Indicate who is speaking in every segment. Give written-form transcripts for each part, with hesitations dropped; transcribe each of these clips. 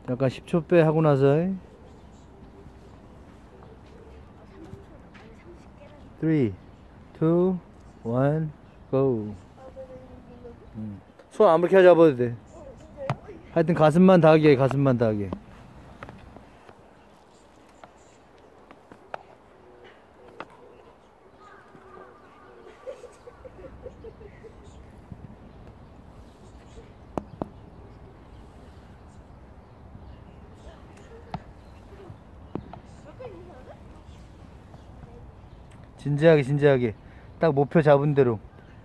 Speaker 1: 잠깐 10초 빼 하고 나서 3, 2, 1, go. 손 아무렇게 잡아도 돼. 하여튼 가슴만 닿게, 가슴만 닿게. 진지하게, 진지하게. 딱 목표 잡은 대로.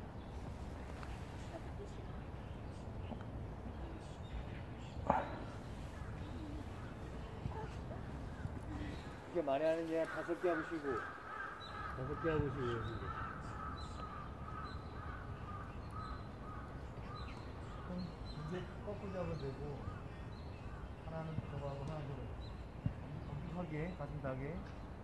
Speaker 1: 그렇게 많이 하는 게 5개 하고 쉬고. 5개 하고 쉬고. 이제 거꾸로 잡아도 되고. 하나는 저거 하고 하나 저거. 완벽하게, 가슴 닿게.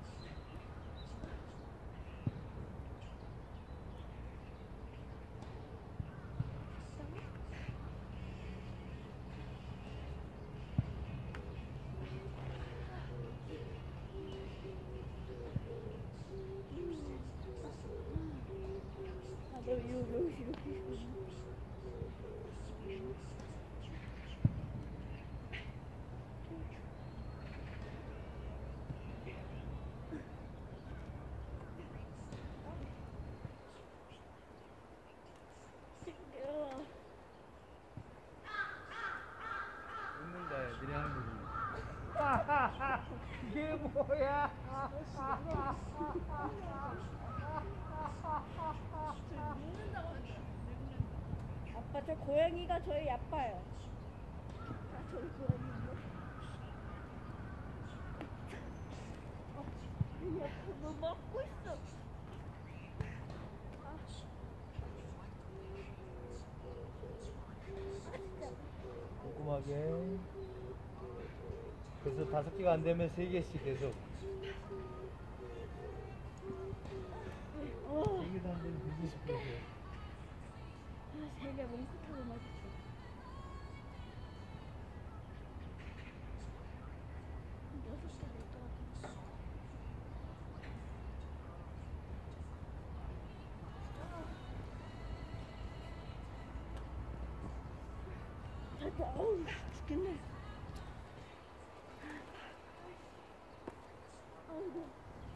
Speaker 1: 웃는다, 애들이 하는 거지. 이게 뭐야?
Speaker 2: 아빠 저 고양이가 저희 아빠요. 아 저희 고양이인데. 너 먹고 있어.
Speaker 1: 꼼꼼하게. 그래서 5개가 안 되면 3개씩 계속. 3개도 안 되면 2개씩 계속.
Speaker 2: 3개 뭉툭하고 맛있어. 어우 죽겠네. 아이고.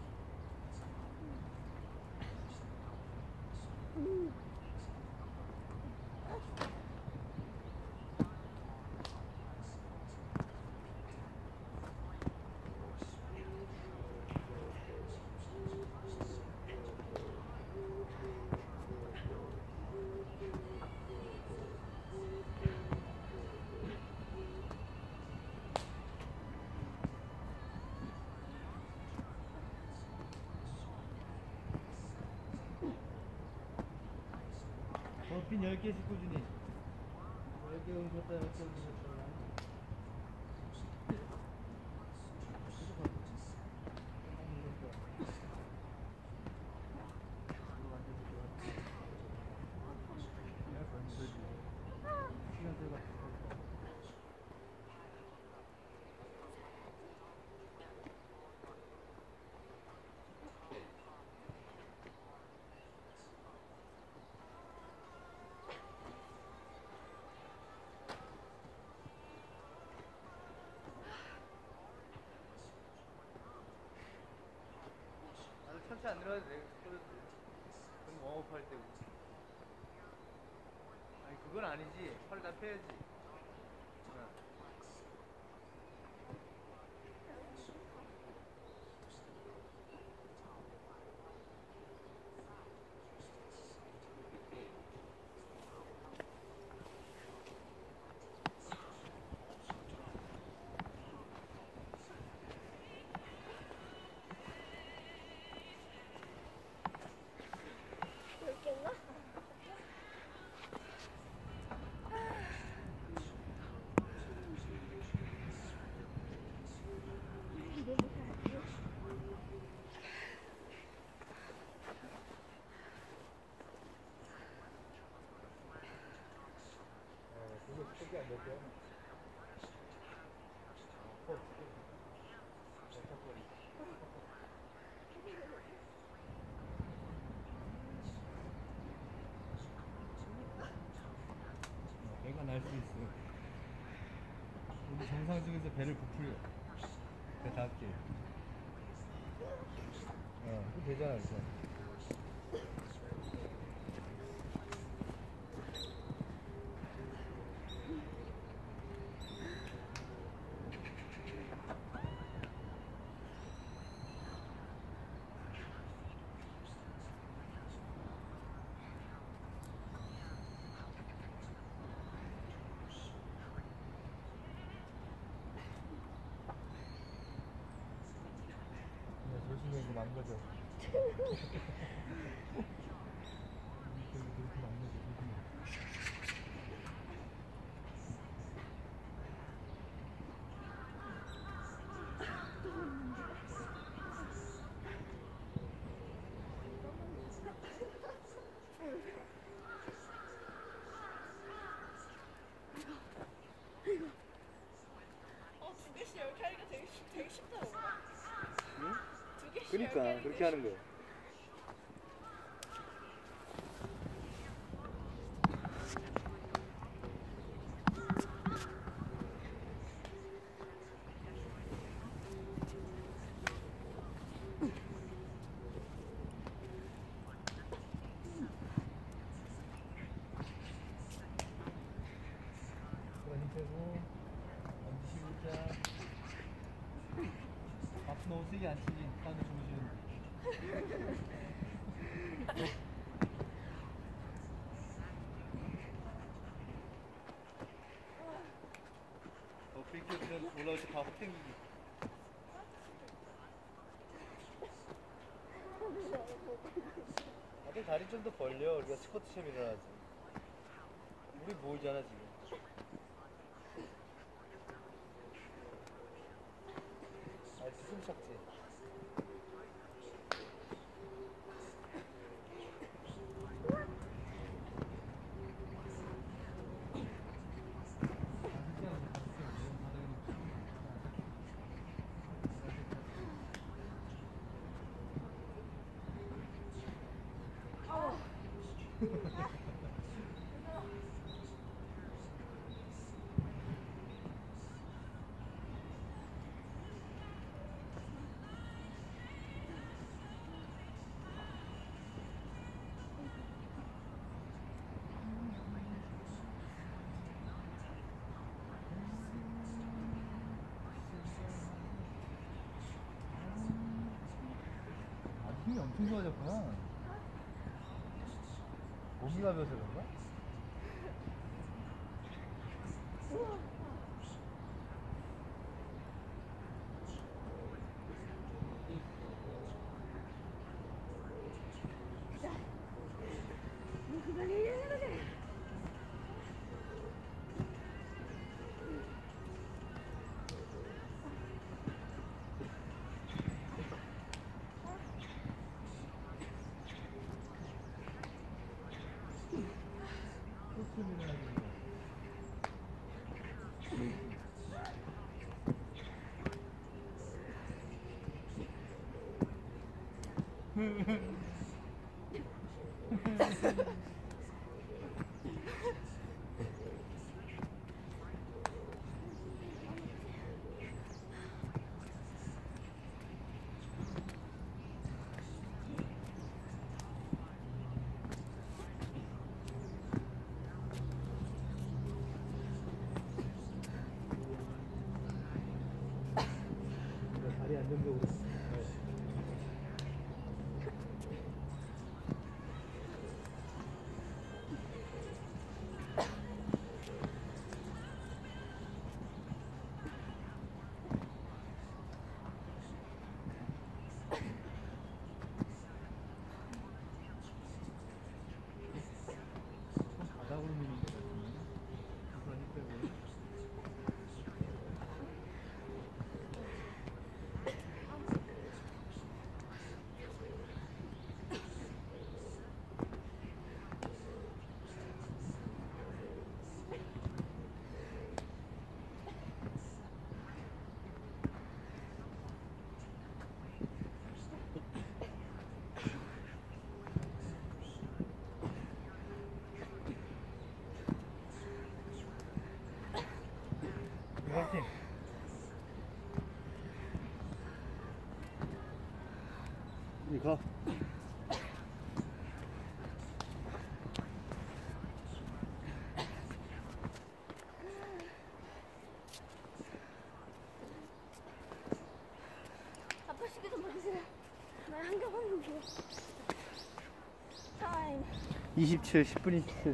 Speaker 1: 빈 10개씩 꾸준히. 10개 옮겼다, 10개 옮겼다. 천천히 안 들어가도 돼. 그럼 웜업할 때고. 아니 그건 아니지. 팔을 다 펴야지. 수 있어. 우리 정상적에서 배를 부풀려. 배 닿게. 그 되잖아, 이제. 조심해, 이거 망가져. 그렇게 망가져, 조심해.
Speaker 2: 두 개씩 이렇게 하니까 되게 쉽더라고.
Speaker 1: 응?
Speaker 2: 두 개씩
Speaker 1: 그러니까, 그렇게 하는 거야. 힘 빼고 얹으시고 자. 박수 너무 세게 안 치지. 사람들 주무시는데. 빅키는 올라올 때 다 확 땡기기. 다들 다리 좀 더 벌려. 우리가 스쿼트처럼 일어나지. 우리 모이잖아 지금. 숨 찼지. 힘이 엄청 좋아졌구나. 몸이 가벼워서 그런가? 다리 안정적으로. 바닥으로 미는 거 같은데. 그거 힘 빼고. 화이팅. 이거 가.
Speaker 2: 아빠 시계 좀 봐주세요. 나 한겹 하는 게. 타임.
Speaker 1: 27, 10분 27.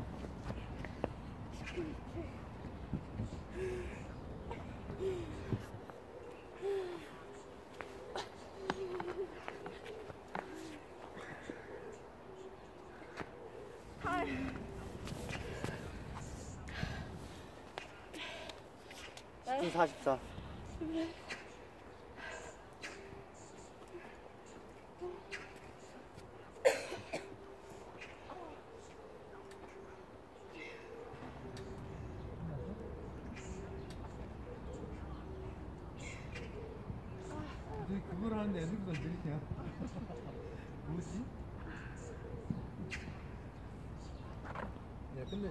Speaker 2: 타임.
Speaker 1: 10분 44. 그걸 하는데 애들보다 느리냐? 뭐지? 야, 근데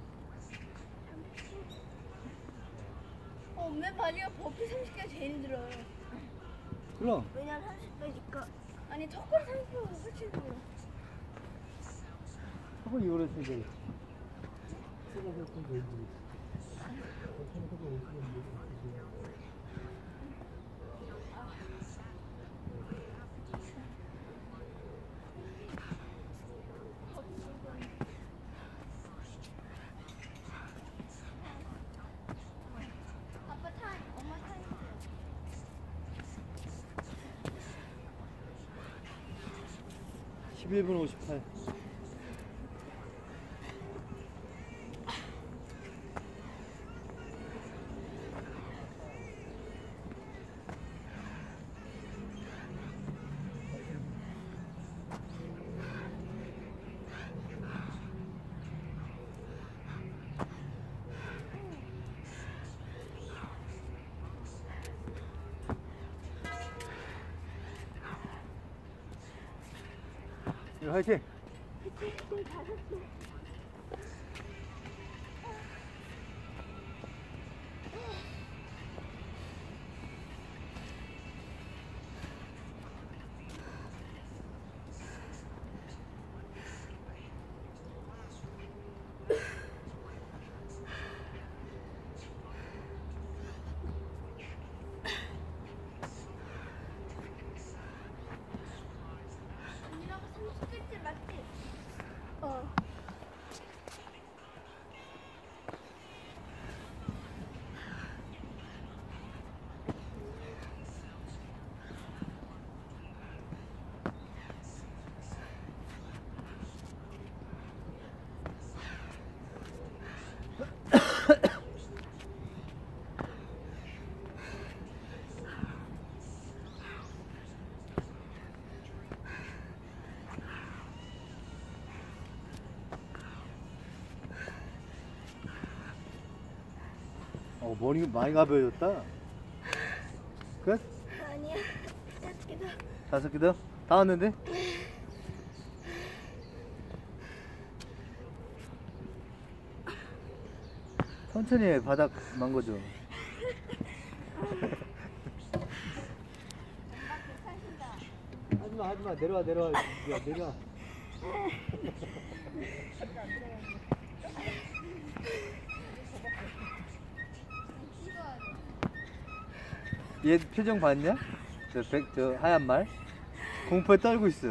Speaker 2: 맨 마지막 버피 30개가 제일 힘들어요.
Speaker 1: 그럼
Speaker 2: 왜냐면 30배니까. 아니, 턱걸이 30배보다 훨씬 힘들어.
Speaker 1: 한번 이거를 쓰자. 쓰가 조금 더 힘들지.
Speaker 2: 아빠 타임, 엄마 타임.
Speaker 1: 11분 58. 화이팅!
Speaker 2: 언니랑 30개째 맞지? 어.
Speaker 1: 머리가 많이 가벼워졌다. 끝?
Speaker 2: 아니야. 5개 더.
Speaker 1: 5개 더? 다 왔는데? 천천히 해, 바닥 망고죠.
Speaker 2: 엄마 괜찮으신다.
Speaker 1: 하지마, 내려와. 야, 내려와. 얘 표정 봤냐? 저 하얀 말? 공포에 떨고 있어.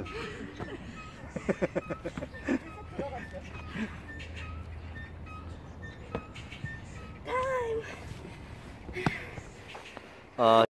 Speaker 2: 타임.
Speaker 1: 아.